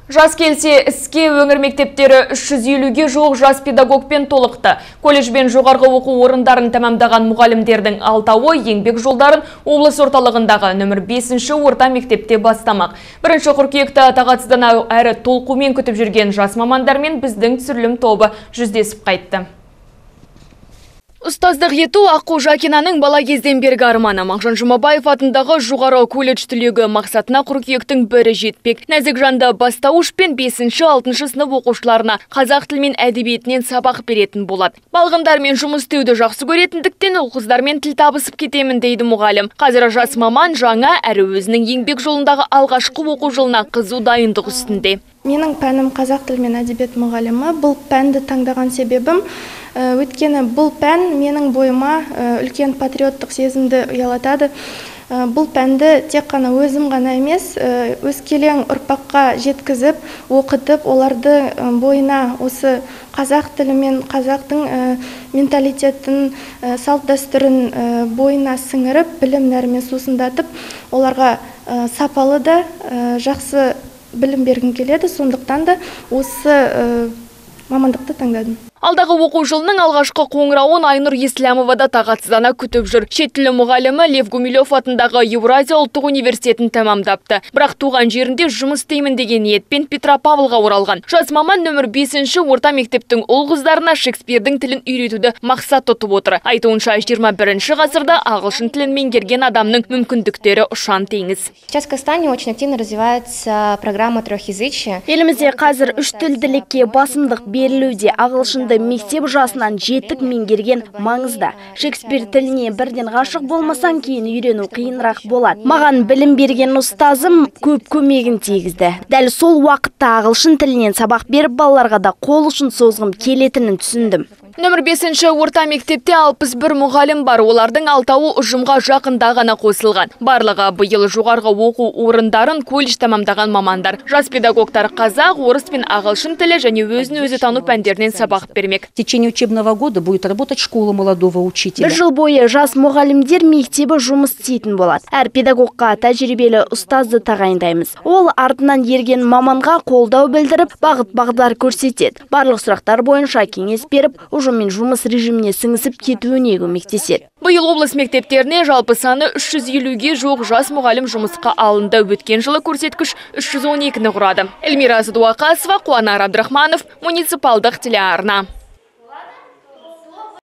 Жас келсе іске өңір мектептері 350-ге жуық жас педагогпен толықты. Колледж бен жоғарғы оқу орындарын тәмамдаған мұғалімдердің 6-ы еңбек жолдарын облыс орталығындағы нөмір 5-ші орта мектепте бастамақ. 1 қыркүйекте тағатсыздан әрі толқумен күтіп жүрген жас мамандармен біздің түсірілім тобы жүздесіп қайтты. Ұстаздық ету Аққу Жакинаның бала кезден бергі арманы. Мағжан Жұмабаев атындағы жоғары колледж түлегі мақсатына қыркүйектің 1-і жетпек. Нәзік жанды бастауыш пен 5-6 сынып оқушыларына қазақ тілі мен әдебиетінен сабақ беретін болады. Балғындармен жұмыс істеуді жақсы көретіндіктен ол қыздармен тіл табысып кетемін дейді мұғалім. Қазір жас маман жаңа әрі өзінің еңбек жолындағы алғашқы оқу жылына қызу дайындық үстінде. Менің пәнім қазақ тілі мен әдебиет мұғалімі. Бұл пәнді таңдаған себебім өйткені бұл пән менің бойыма үлкен патриоттық сезімді ұялатады. Бұл пәнді тек қана өзім ғана емес, өскелең ұрпаққа жеткізіп, оқытып, оларды бойына осы қазақ тілі мен қазақтың менталитетін, салт дәстүрін бойына сіңіріп, білім нәрімен сусындатып, оларға сапалы да жақсы білім бергім келеді, сондықтан да осы мамандықты таңдадым. Алдағы оқу жылының алғашқы қоңырауын Айнұр Еслямова да тағатсыздана күтіп жүр. Шет тілі мұғалімі Лев Гумилев атындағы Еуразия ұлттық университетін тәмамдапты. Бірақ туған жерінде жұмыс істеймін деген ниетпен Петропавлға оралған. Жас маман нөмір 5-ші орта мектептің ұл қыздарына Шекспирдің тілін үйретуді мақсат тұтып отыр. Айтуынша 21-ші ғасырда ағылшын тілін меңгерген адамның мүмкіндіктері ұшан теңіз. Сейчас в Казахстане очень активно развивается программа трехязычия. Елімізде қазір үш тілділікке басымдық берілуде. Ағылшын мектеп жасынан жетік меңгерген маңызда. Шекспир тіліне бірден ғашық болмасаң, кейін үйрену қиынырақ болады. Маған білім берген ұстазым көп көмегін тигізді. Дәл сол уақытта ағылшын тілінен сабақ беріп, балаларға да қол ұшын созғым келетінін түсіндім. Нөмір 5-ші орта мектепте 61 мұғалім бар. Олардың 6-ы ұжымға жақында ғана қосылған. Барлығы биыл жоғарғы оқу орындарын колледж тәмамдаған мамандар. Жас педагогтар қазақ, орыс пен ағылшын тілі және өзін-өзі тану пәндерінен сабақ бермек. В течение учебного года будет работать школа молодого учителя. Бір жыл бойы жас мұғалімдер мектебі жұмыс істейтін болады. Әр педагогқа тәжірибелі ұстазды тағайындаймыз. Ол артынан ерген маманға қолдау білдіріп, бағыт-бағдар көрсетеді. Барлық сұрақтар бойынша кеңес беріп, ұжыммен жұмыс режиміне сіңісіп кетуіне көмектеседі. Биыл облыс мектептеріне жалпы саны 350-ге жуық жас мұғалім жұмысқа алынды. Өткен жылы көрсеткіш 312-ні құрады. Эльмира Садуақасова, Қуанар Абдрахманов, муниципалдық телеарна.